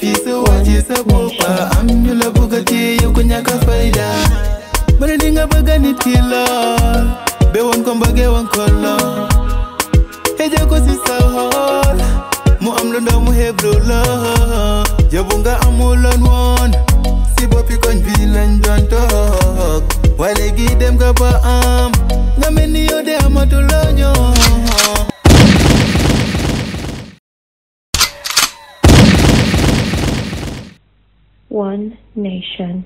piso waji Sabopa. Amnyula bugati yukunyaka faida. Balinga bagani tila. Bewon kombage wan kola. Heja ko si sahol. Mu amlunda mu heblola. Yabunga amulan won. Si bopi kon bilan jantok. Wale gidem kapa ngameni yode amatulonyo. One nation.